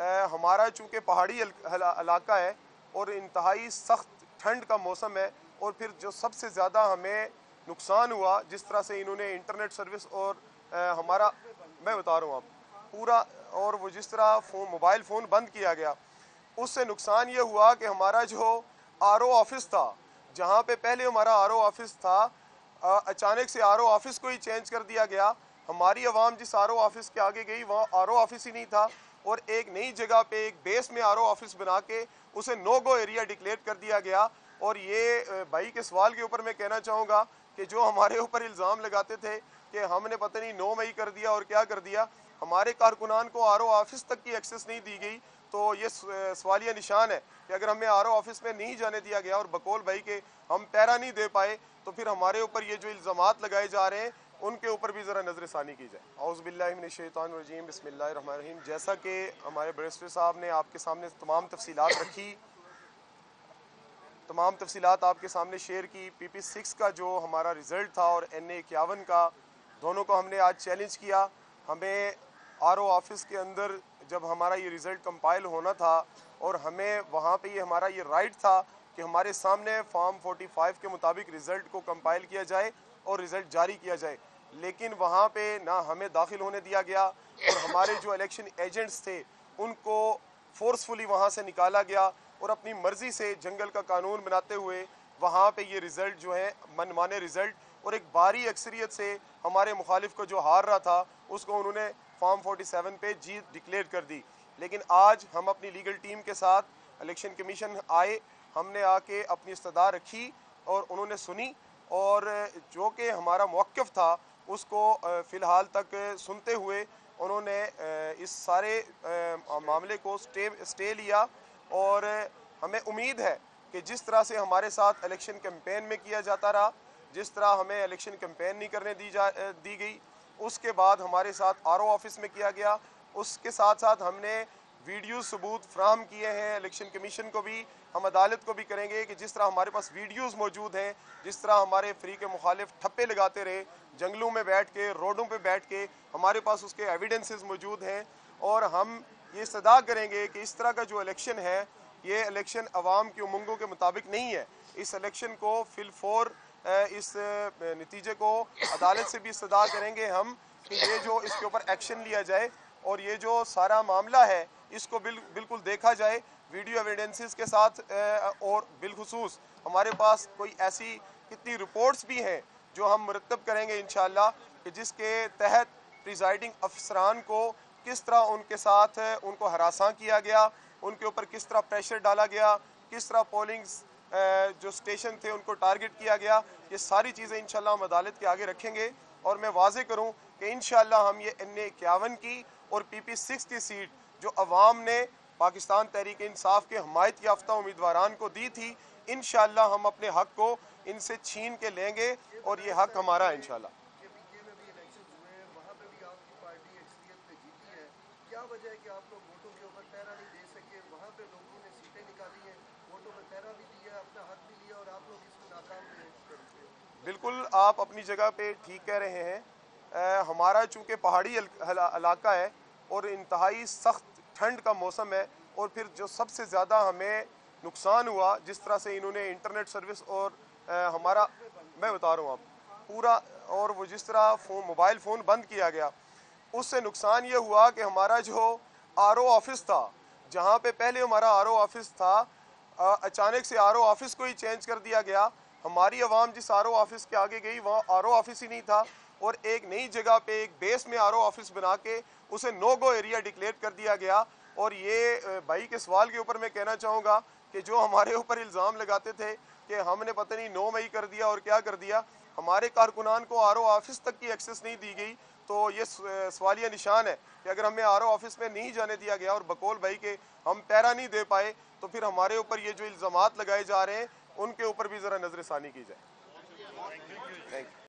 हमारा चूँकि पहाड़ी इलाका है और इंतहाई सख्त ठंड का मौसम है, और फिर जो सबसे ज़्यादा हमें नुकसान हुआ जिस तरह से इन्होंने इंटरनेट सर्विस और हमारा, मैं बता रहा हूँ आप पूरा, और वो जिस तरह मोबाइल फ़ोन बंद किया गया, उससे नुकसान ये हुआ कि हमारा जो आरओ ऑफिस था, जहाँ पे पहले हमारा आरओ ऑफिस था, अचानक से आरओ ऑफिस को ही चेंज कर दिया गया। हमारी आवाम जिस आरओ ऑफिस के आगे गई वहाँ आरओ ऑफिस ही नहीं था, और एक नई जगह पे एक बेस में आरओ ऑफिस बना के उसे नो गो एरिया डिक्लेयर कर दिया गया। और ये भाई के सवाल के ऊपर मैं कहना चाहूँगा कि जो हमारे ऊपर इल्ज़ाम लगाते थे कि हमने पता नहीं 9 मई कर दिया और क्या कर दिया, हमारे कारकुनान को आरओ ऑफिस तक की एक्सेस नहीं दी गई, तो ये सवालिया निशान है कि अगर हमें आरओ ऑफिस में नहीं जाने दिया गया और बकौल भाई के हम पैरा नहीं दे पाए, तो फिर हमारे ऊपर ये जो इल्ज़ामात लगाए जा रहे हैं उनके ऊपर भी ज़रा नज़र सानी की जाए। औज़ुबिल्लाहि मिनश्शैतानिर्रजीम, बिस्मिल्लाहिर्रहमानिर्रहीम। जैसा कि हमारे बैरिस्टर साहब ने आपके सामने तमाम तफसीलात रखी, तमाम तफसीलात आपके सामने शेयर की, PP6 का जो हमारा रिज़ल्ट था और NA51 का, दोनों को हमने आज चैलेंज किया। हमें आरओ ऑफिस के अंदर जब हमारा ये रिज़ल्ट कंपाइल होना था और हमें वहाँ पे ये हमारा ये राइट था कि हमारे सामने फॉर्म 45 के मुताबिक रिज़ल्ट को कंपाइल किया जाए और रिज़ल्ट जारी किया जाए, लेकिन वहाँ पे ना हमें दाखिल होने दिया गया और हमारे जो इलेक्शन एजेंट्स थे उनको फोर्सफुली वहाँ से निकाला गया और अपनी मर्ज़ी से जंगल का कानून बनाते हुए वहाँ पे ये रिज़ल्ट जो है मनमाने रिज़ल्ट, और एक भारी अक्सरियत से हमारे मुखालिफ को जो हार रहा था उसको उन्होंने फॉर्म 47 पे जीत डिक्लेयर कर दी। लेकिन आज हम अपनी लीगल टीम के साथ इलेक्शन कमीशन आए, हमने आके अपनी इस्तदा रखी और उन्होंने सुनी, और जो कि हमारा मौक़िफ़ था उसको फ़िलहाल तक सुनते हुए उन्होंने इस सारे मामले को स्टे लिया। और हमें उम्मीद है कि जिस तरह से हमारे साथ इलेक्शन कैंपेन में किया जाता रहा, जिस तरह हमें इलेक्शन कैंपेन नहीं करने दी गई, उसके बाद हमारे साथ आरओ ऑफिस में किया गया, उसके साथ साथ हमने वीडियो सबूत फ्राहम किए हैं इलेक्शन कमीशन को भी, हम अदालत को भी करेंगे कि जिस तरह हमारे पास वीडियोस मौजूद हैं, जिस तरह हमारे फ्री के मुखालिफ ठप्पे लगाते रहे जंगलों में बैठ के, रोडों पे बैठ के, हमारे पास उसके एविडेंसेस मौजूद हैं। और हम ये सदा करेंगे कि इस तरह का जो इलेक्शन है, ये इलेक्शन अवाम की उमंगों के मुताबिक नहीं है। इस इलेक्शन को फिलफोर इस नतीजे को अदालत से भी सदा करेंगे हम कि ये जो इसके ऊपर एक्शन लिया जाए और ये जो सारा मामला है इसको बिल्कुल देखा जाए वीडियो एविडेंसेस के साथ। और बिलखुसूस हमारे पास कोई ऐसी कितनी रिपोर्ट्स भी हैं जो हम मुरतब करेंगे इंशाअल्लाह, कि जिसके तहत प्रिजाइडिंग अफसरान को किस तरह उनके साथ उनको हरासा किया गया, उनके ऊपर किस तरह प्रेशर डाला गया, किस तरह पोलिंग जो स्टेशन थे उनको टारगेट किया गया, ये सारी चीज़ें इंशाअल्लाह हम अदालत के आगे रखेंगे। और मैं वाजे करूँ कि इंशाअल्लाह हम ये NA51 की और PP6 की सीट जो अवाम ने पाकिस्तान तहरीक इंसाफ के हमायत याफ्ता उम्मीदवारान को दी थी, इंशाअल्लाह हम अपने हक को इनसे छीन के लेंगे और ये हक हमारा है इंशाअल्लाह। क्या वजह है कि आप लोग वोटों के ऊपर पहरा नहीं दे सके? वहाँ पे लोगों ने सीटें निकाली हैं, वोटों पर पहरा भी दिया, अपना हक भी लिया, और आप लोग इसमें नाकाम हुए। बिल्कुल आप अपनी जगह पे ठीक कह रहे हैं। हमारा चूँकि पहाड़ी इलाका है और इंतहाई सख्त ठंड का मौसम है, और फिर जो सबसे ज़्यादा हमें नुकसान हुआ जिस तरह से इन्होंने इंटरनेट सर्विस और हमारा, मैं बता रहा हूँ आप पूरा, और वो जिस तरह मोबाइल फ़ोन बंद किया गया, उससे नुकसान ये हुआ कि हमारा जो आरओ ऑफिस था, जहाँ पे पहले हमारा आरओ ऑफिस था, अचानक से आरओ ऑफिस को ही चेंज कर दिया गया। हमारी आवाम जिस आरओ ऑफिस के आगे गई वहाँ आरओ ऑफिस ही नहीं था, और एक नई जगह पे एक बेस में आरओ ऑफिस बना के उसे नो गो एरिया डिक्लेयर कर दिया गया। और ये भाई के सवाल के ऊपर मैं कहना चाहूँगा कि जो हमारे ऊपर इल्ज़ाम लगाते थे कि हमने पता नहीं 9 मई कर दिया और क्या कर दिया, हमारे कारकुनान को आरओ ऑफिस तक की एक्सेस नहीं दी गई, तो ये सवालिया निशान है कि अगर हमें आरओ ऑफिस में नहीं जाने दिया गया और बकौल भाई के हम पैरा नहीं दे पाए, तो फिर हमारे ऊपर ये जो इल्ज़ामात लगाए जा रहे हैं उनके ऊपर भी ज़रा नज़र सानी की जाए। Thank you.